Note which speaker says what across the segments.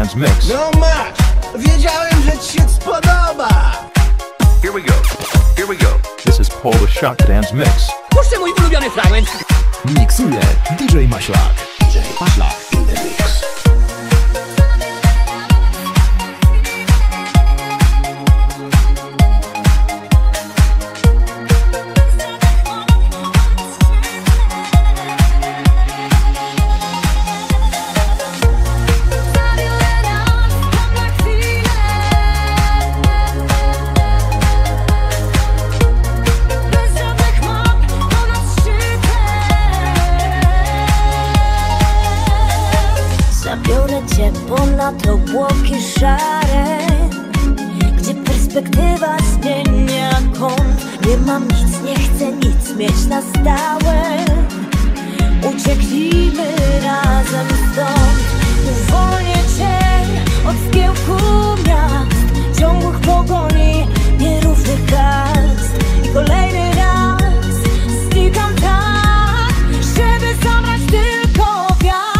Speaker 1: Dance Mix.
Speaker 2: No masz! Wiedziałem, że ci się spodoba!
Speaker 1: Here we go. Here we go. This is Polish Shock Dance Mix.
Speaker 3: Puszczę mój ulubiony fragment.
Speaker 4: Miksuje DJ Maślak. DJ Maślak in the mix.
Speaker 5: Zabiorę cię ponad obłoki szare, gdzie perspektywa zmienia kąt. Nie mam nic, nie chcę nic mieć na stałe. Ucieknijmy razem stąd. Uwolnię cię od zgiełku miast, ciągłych pogoni, nierównych kast. I kolejny raz znikam tak, żeby zabrać tylko wiatr.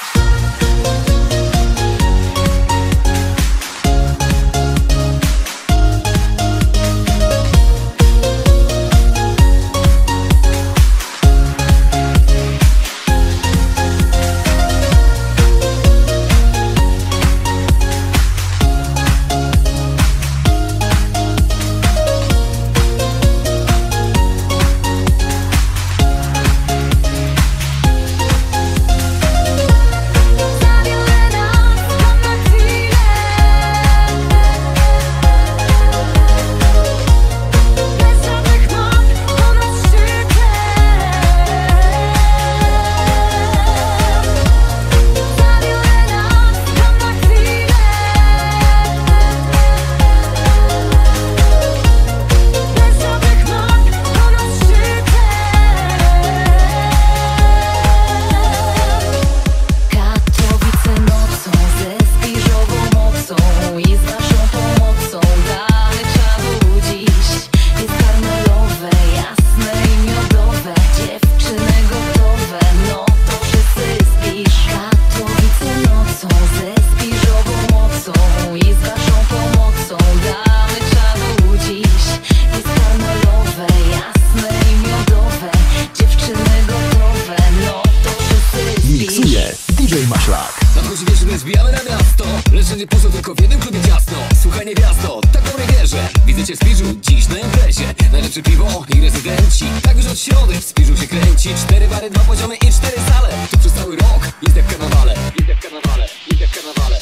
Speaker 4: DJ Maślak.
Speaker 6: Nadchodzi wieczór, więc zbijamy na miasto. Lecz nie poszło tylko w jednym klubie ciasno. Słuchaj niewiasto, tak dobrej wierzę. Widzę cię w Spiżu, dziś na imprezie. Najlepsze piwo i rezydenci. Tak już od środy w Spiżu się kręci. 4 bary, 2 poziomy i 4 sale. Tu przez cały rok jest jak w karnawale. Jest jak w karnawale, jest jak w karnawale.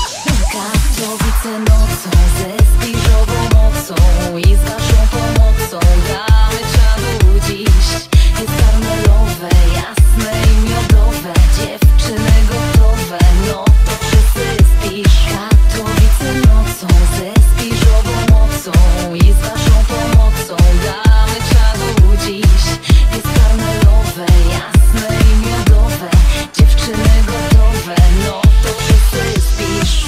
Speaker 5: Katowice nocą, ze Spiżową mocą i z waszą pomocą damy czadu dziś. Jest karmelowe, jasne i miodowe, dziewczyny gotowe, no to wszyscy spisz. Katowice nocą, ze Spiżową mocą i z waszą pomocą damy czadu dziś. Jest karmelowe, jasne i miodowe, dziewczyny gotowe, no to wszyscy spisz.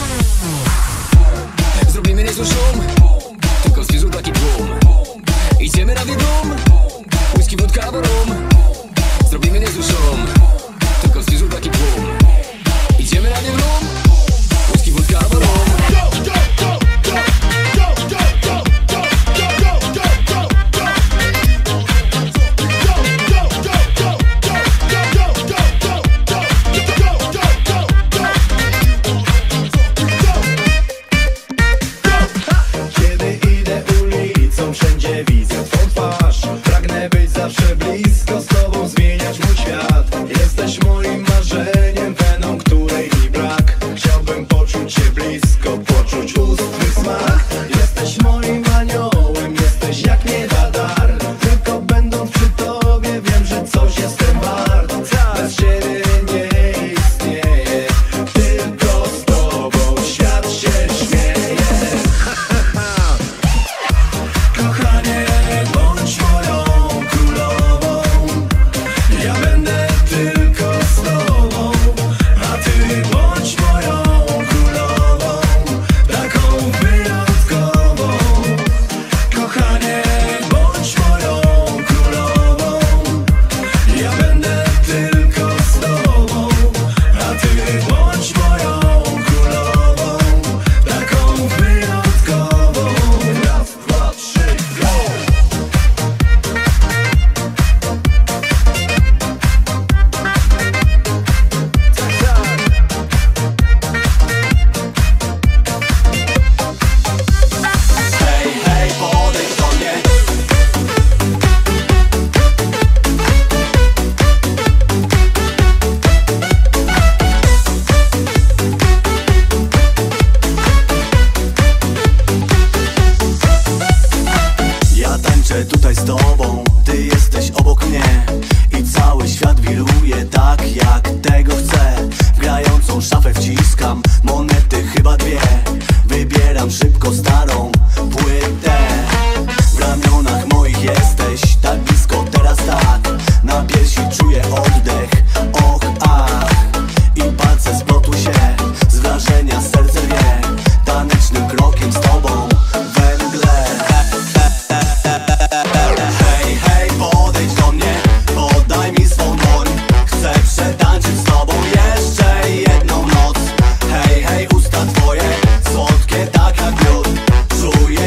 Speaker 6: Zrobimy niezły szum, tylko w Spiżu taki boom. Idziemy na widum, whisky, wódka albo rum. Zrobimy niezły szum, tylko w Spiżu taki boom. Idziemy na widum, whisky, wódka albo rum.
Speaker 2: Kiedy idę ulicą, wszędzie widzę twą twarz. Pragnę być zawsze blisko, z tobą zmieniać mój świat. Jestem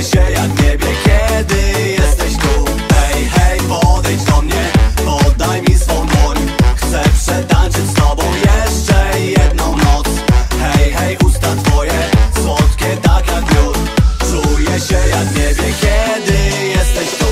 Speaker 7: się jak niebie, kiedy jesteś tu. Hej, hej, podejdź do mnie, podaj mi swą dłoń. Chcę przetańczyć z tobą jeszcze jedną noc. Hej, hej, usta twoje, słodkie tak jak miód. Czuję się jak niebie, kiedy jesteś tu.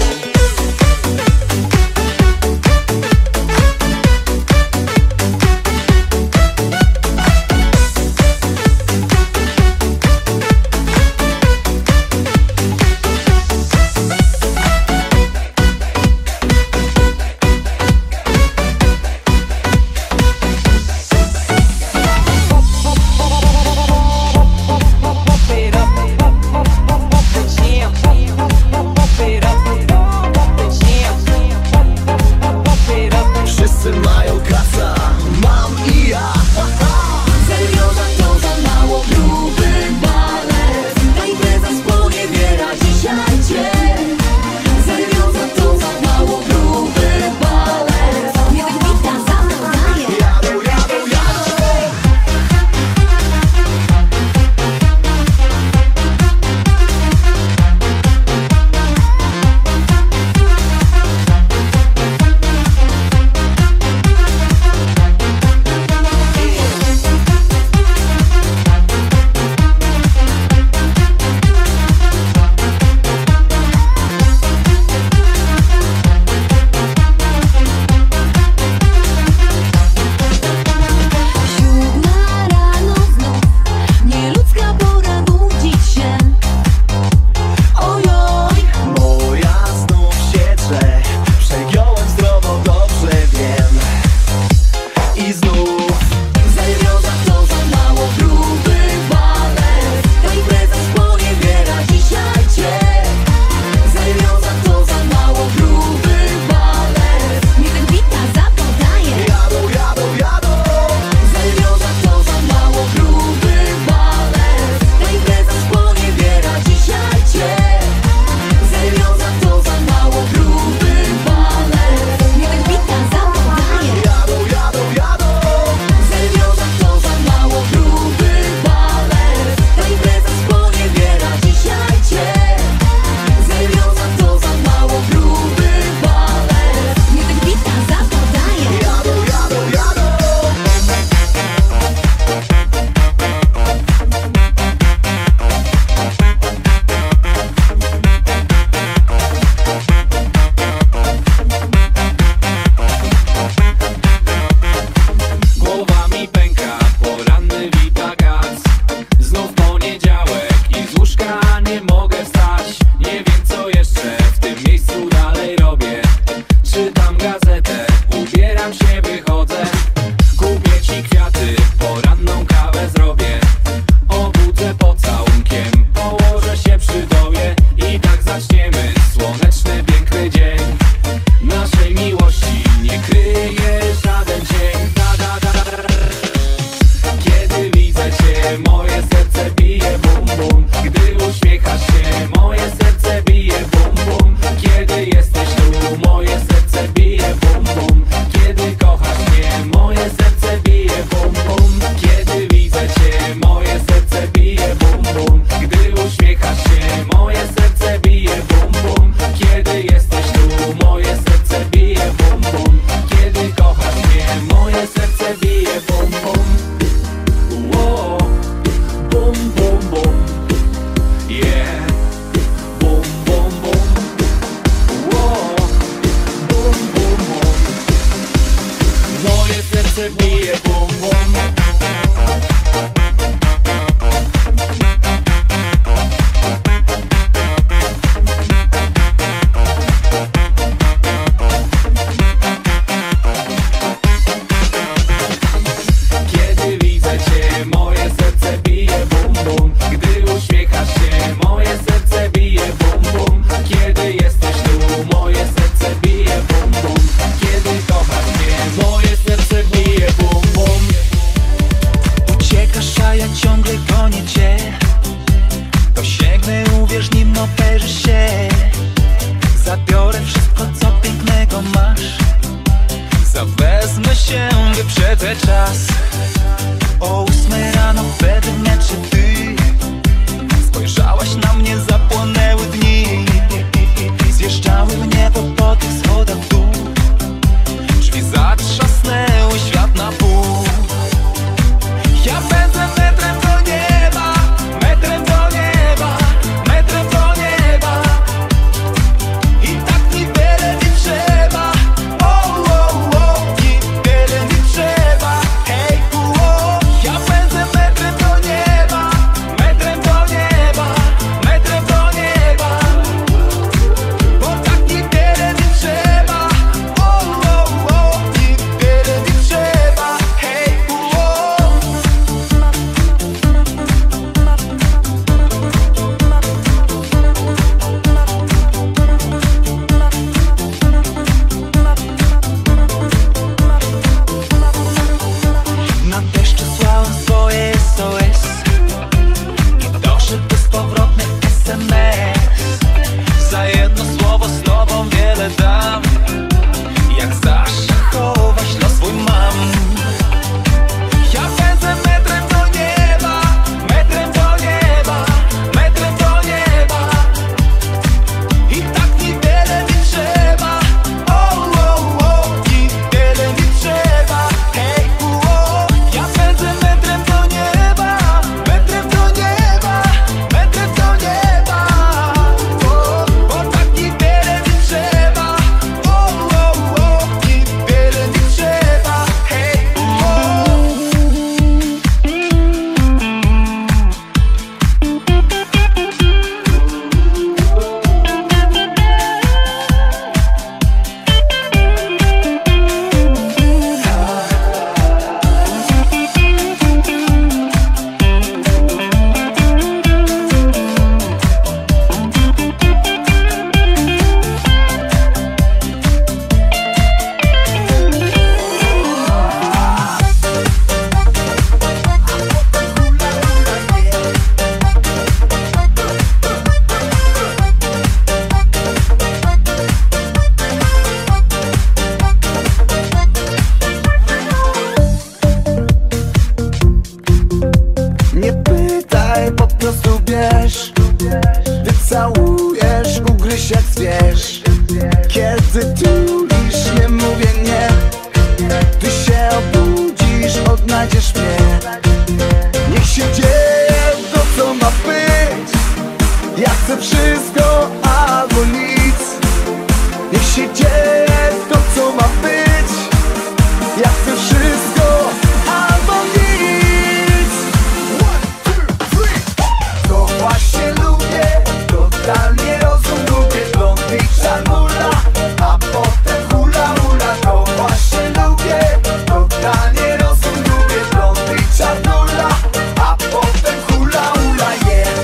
Speaker 2: ugryź jak zwierz. Kiedy tulisz, nie mówię nie. Ty się obudzisz, odnajdziesz mnie. Niech się dzieje to, co ma być. Ja chcę wszystko albo nic. Niech się dzieje to, co ma być. Ja chcę wszystko albo nic. 1, 2, 3. To właśnie lubię, totalnie rozum lubię. Blondy i czarnula, a potem hula hula. To właśnie lubię, totalnie rozum lubię. Blondy i czarnula, a potem hula hula, yeah.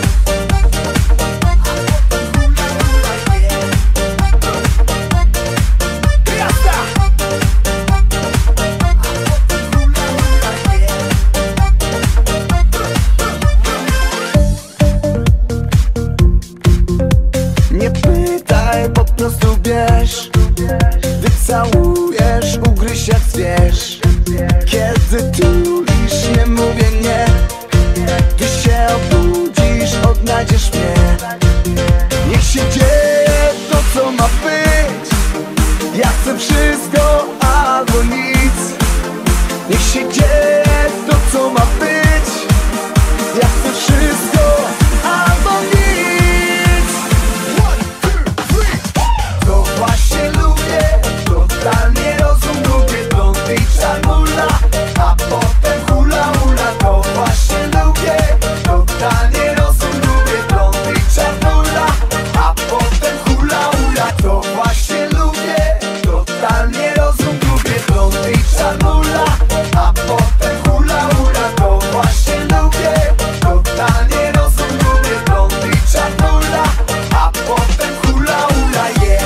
Speaker 2: Nie pytaj, po prostu bierz. Wycałujesz, ugryź jak zwierz. Kiedy tulisz, nie mówię nie. Ty się obudzisz, odnajdziesz mnie. Niech się dzieje to, co ma być. Ja chcę wszystko albo nic. Niech się dzieje to, co ma być. Ja chcę wszystko albo nic. 1, 2, 3. To właśnie lubię, totalnie rozum lubię. Blondy i czarnula, a potem hula hula. To właśnie lubię, totalnie rozum lubię. Blondy i czarnula, a potem hula hula. To właśnie lubię, totalnie rozum lubię. Blondy i czarnula, a potem hula hula. To właśnie lubię, totalnie rozum lubię. Blondy i czarnula, a potem hula hula, yeah.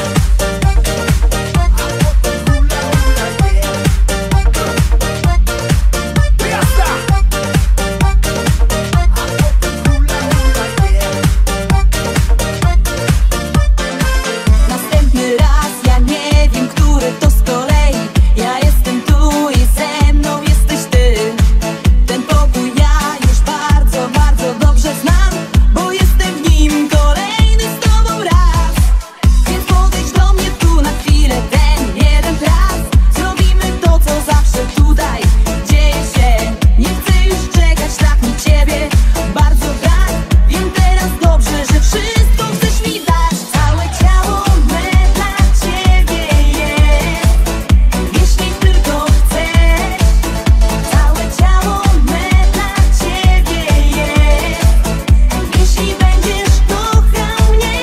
Speaker 5: Następny raz, ja nie wiem, który to z kolei. Ja jestem tu i ze mną jesteś ty. Ten pokój ja już bardzo, bardzo dobrze znam, bo jestem w nim kolejny z tobą raz. Więc podejdź do mnie tu na chwilę, ten jeden raz. Zrobimy to, co zawsze tutaj dzieje się. Nie chcę już czekać, tak mi ciebie bardzo brak. Wiem teraz dobrze, że wszystko chcesz mi dać. Całe ciało me dla ciebie jest, jeśli tylko chcesz. Całe ciało me dla ciebie jest, jeśli będziesz kochał mnie.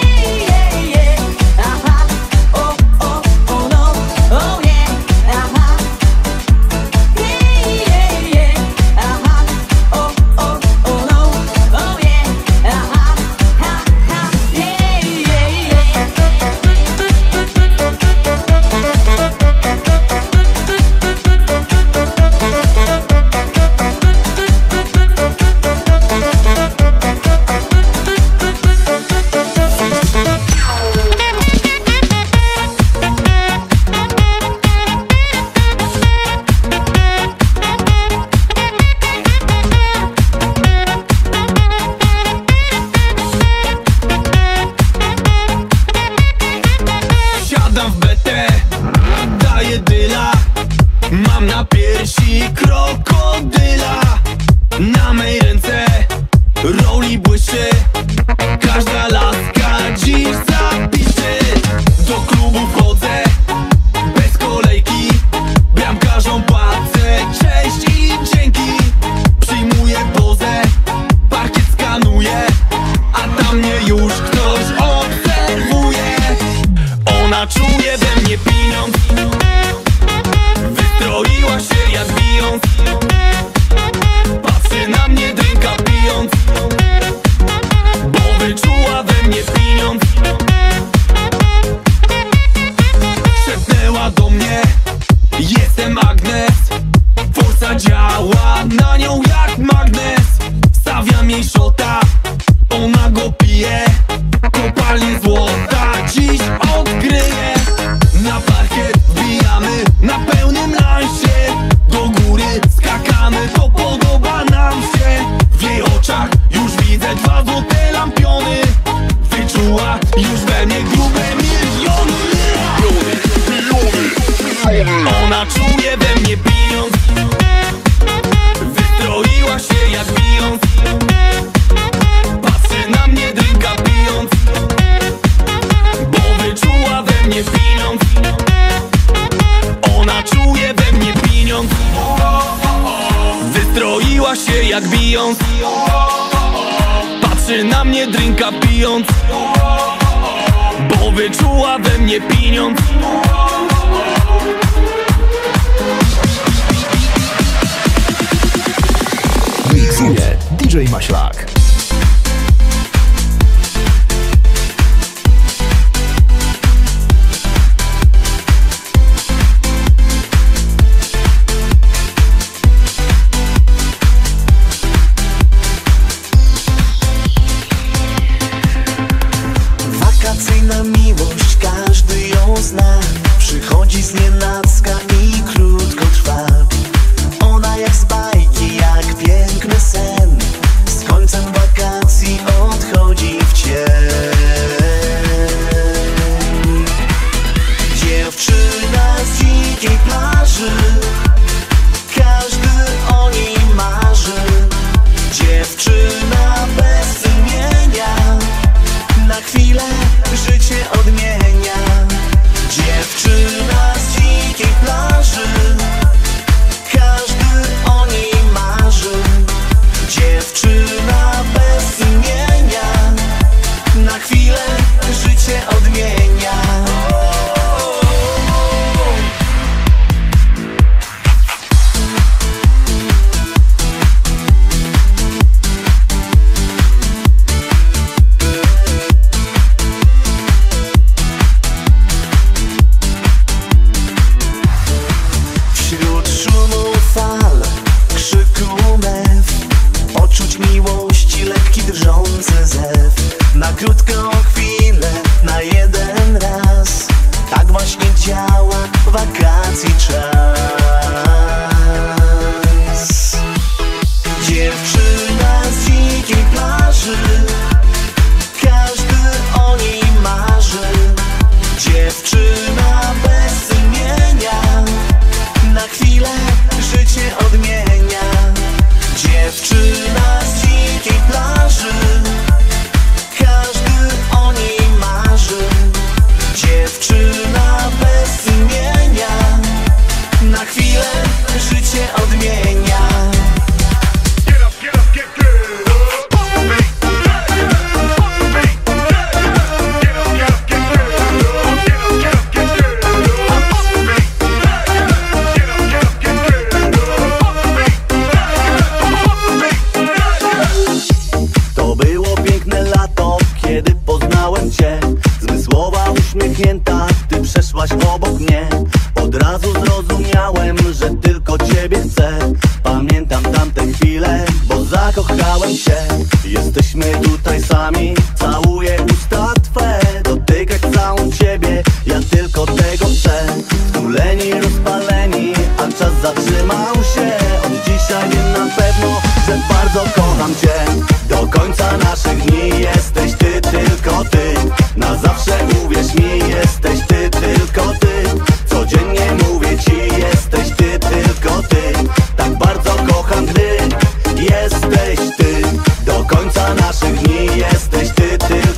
Speaker 5: Aha, o, o, o no, o nie. Aha, aha, o, o, o no, o nie. Aha, ha, ha,
Speaker 6: Siadam w betę, daję dyla. Mam na piersi krokodyla. Na mej ręce roli błyszczy. Każda laska dziś zapisze. Do klubu wchodzę bez kolejki. Bramkarzom płacę cześć i dzięki. Przyjmuję pozę, parkiet skanuję, a tam mnie już ktoś obserwuje. Ona czuje we mnie pieniądz. Wystroiła się jak bijąc. Patrzy na mnie, drinka pijąc, bo wyczuła we mnie pieniądz. Szepnęła do mnie: jestem Agnes. Forsa działa na nią jak magnes. Stawiam jej szota, ona go pije. Kopalnie złota dziś odkryje. Na parkiet wbijamy na pełnym lansie. Do góry skakamy.
Speaker 2: ma już we mnie grube miliony. Ona czuje we mnie pieniądz, wystroiła się jak Beyoncé. Patrzy na mnie, drinka pijąc, bo wyczuła we mnie pieniądz. Ona czuje we mnie pieniądz, wystroiła się jak Beyoncé. Patrzy na mnie, drinka pijąc, bo wyczuła we mnie pieniądz.
Speaker 4: Miksuje DJ Maślak.
Speaker 2: Wakacyjna miłość, każdy ją zna. Przychodzi znienacka i krótko trwa. Ona jak z bajki, jak piękny sen. Z końcem wakacji odchodzi w cień. Dziewczyna z dzikiej plaży, każdy o niej marzy. Dziewczyna bez imienia, na chwilę życie odmienia. Dziewczyna z dzikiej plaży, każdy o niej marzy. Dziewczyna bez imienia, na chwilę życie odmienia. Wśród szumu fal, krzyku mew, poczuć miłości lekki drżący zew. Na krótką chwilę, na jeden raz, tak właśnie działa wakacji czas. Dziewczyna z dzikiej plaży, każdy o niej marzy. Dziewczyna bez imienia, na chwilę życie odmienia. Dziewczyna z dzikiej plaży, każdy o niej marzy. Dziewczyna bez imienia, na chwilę życie odmienia. To było piękne lato, kiedy poznałem cię. Zmysłowa, uśmiechnięta, ty przeszłaś obok mnie. Od razu zrozumiałem, że tylko ciebie chcę. Pamiętam tamte chwile, bo zakochałem się. Jesteśmy tutaj sami, całuję usta twe. Dotykać całą ciebie, ja tylko tego chcę. Wtuleni, rozpaleni, a czas zatrzymał się. Od dzisiaj wiem na pewno, że bardzo kocham cię. Do końca naszych dni jesteś ty, tylko ty. Na zawsze uwierz mi, jesteś ty, tylko ty. Codziennie mówię ci, jesteś ty, tylko ty. Tak bardzo kocham, gdy jesteś ty. Do końca naszych dni jesteś ty, tylko ty.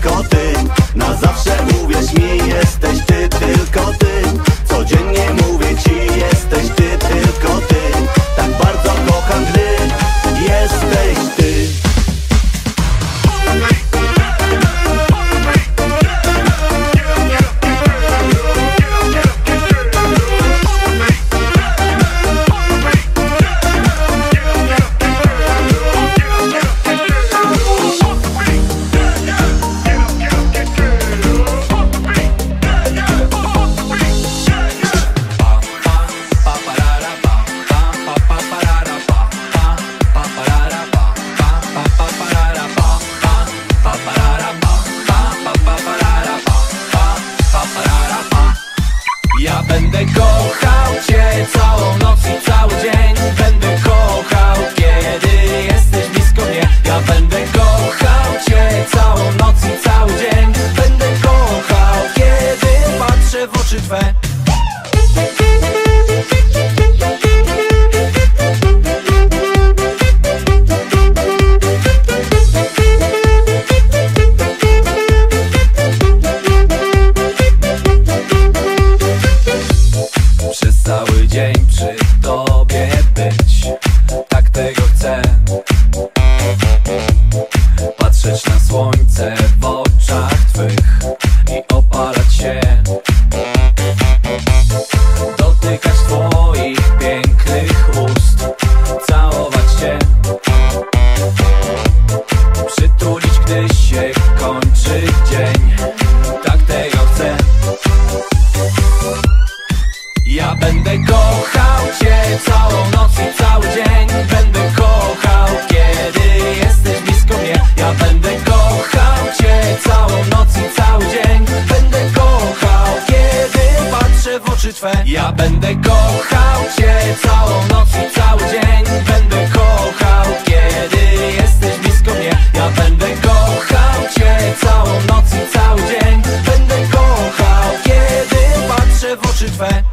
Speaker 2: Twe. Ja będę kochał Cię całą noc i cały dzień. Będę kochał, kiedy jesteś blisko mnie. Ja będę kochał Cię całą noc i cały dzień. Będę kochał, kiedy patrzę w oczy Twe.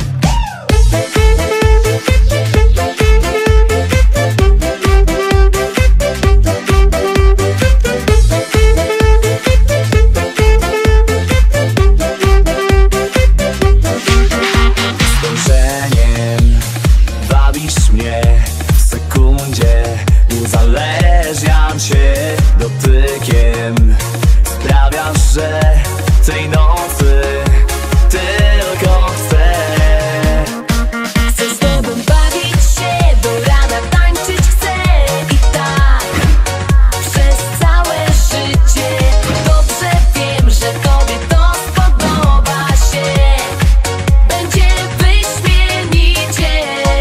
Speaker 7: Dotykiem sprawiasz, że tej nocy tylko chcę.
Speaker 5: Chcę z tobą bawić się, do rana tańczyć chcę. I tak przez całe życie. Dobrze wiem, że tobie to spodoba się. Będzie wyśmienicie.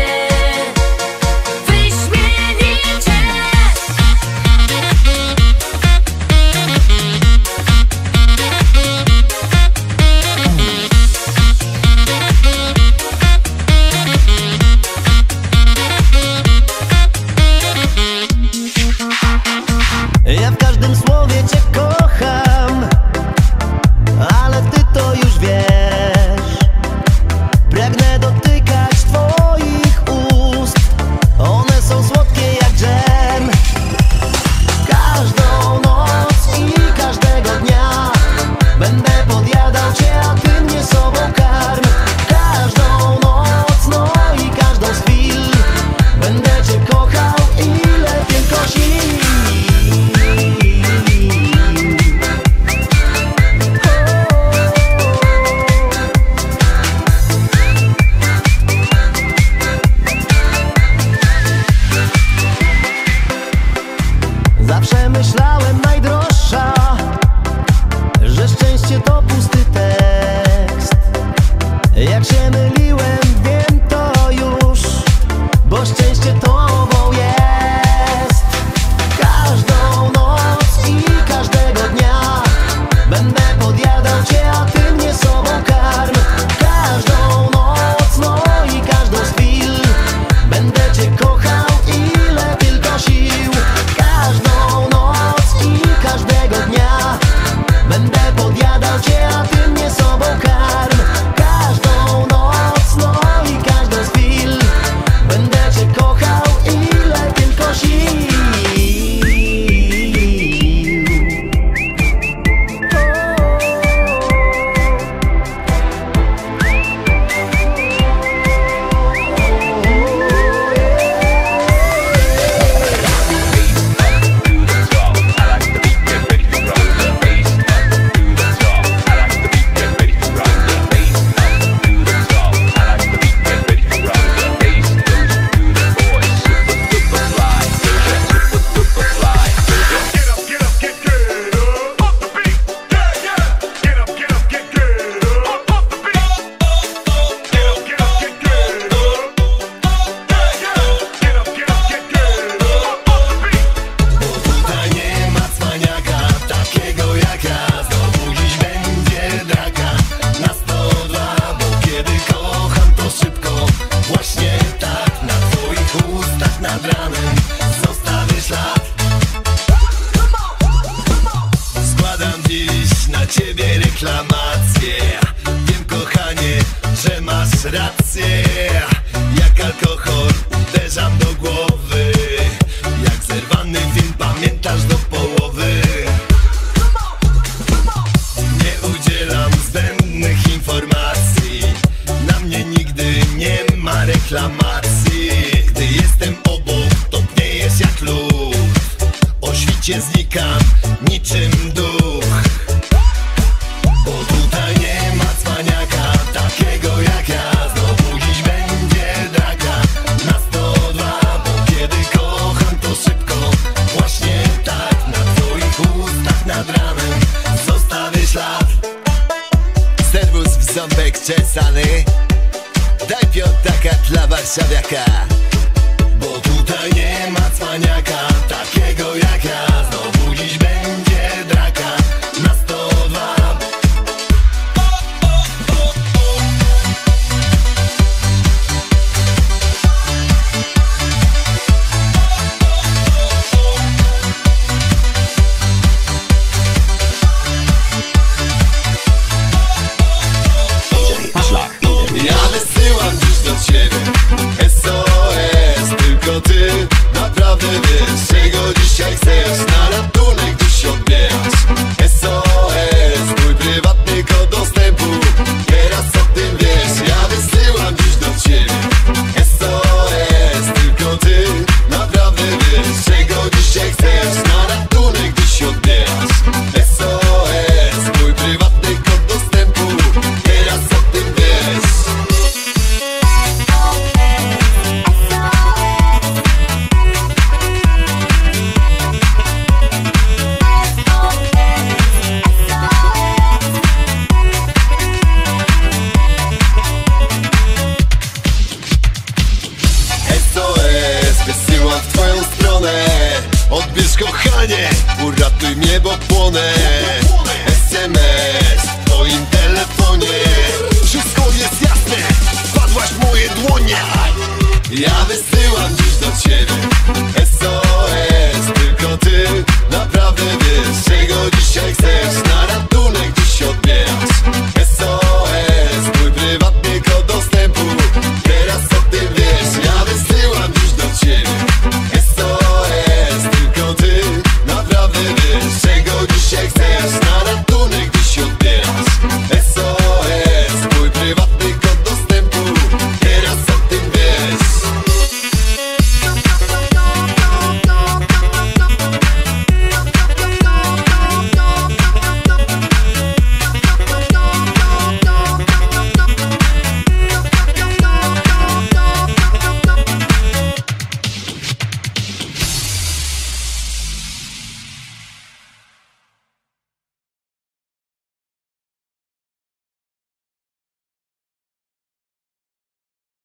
Speaker 5: Wyśmienicie.
Speaker 7: Ja w każdym słowie Cię kocham, ale Ty to już wiesz. Pragnę dotykać Twoich ust, one są słodkie jak dżem. Każdą noc i każdego dnia będę podjadał Cię, a Ty mnie sobą karm. Każdą noc, no i każdą z chwil będę Cię kochał, ile tylko sił. Zawsze myślałem, najdroższa, że szczęście to pusty tekst. Jak się myliłem, wiem to już, bo szczęście tobą jest. Każdą noc i każdego dnia będę podjadał Cię, a Ty mnie sobą karm. Każdą noc, no i każdą z chwil będę Cię kochał, ile tylko sił. Każdą noc i każdego dnia będę podjadał Cię, a Ty mnie sobą karm. Każdą noc, no i każdą z chwil będę Cię kochał, ile tylko sił. Składam dziś na Ciebie reklamację. Wiem, kochanie, że masz rację. Jak alkohol uderzam do głowy, jak zerwany film pamiętasz do połowy. Nie udzielam zbędnych informacji, na mnie nigdy nie ma reklamacji. Gdy jestem obok, to pniejesz jak lód, o świcie znikam niczym duch. Bo tutaj nie ma cwaniaka takiego jak ja. Znowu dziś będzie draka na 102, bo kiedy kocham to szybko, właśnie tak na Twoich ustach nad ranem zostawię ślad. Serwus w ząbek czesany, daj piątaka dla warszawiaka. Bo tutaj nie ma cwaniaka takiego jak ja.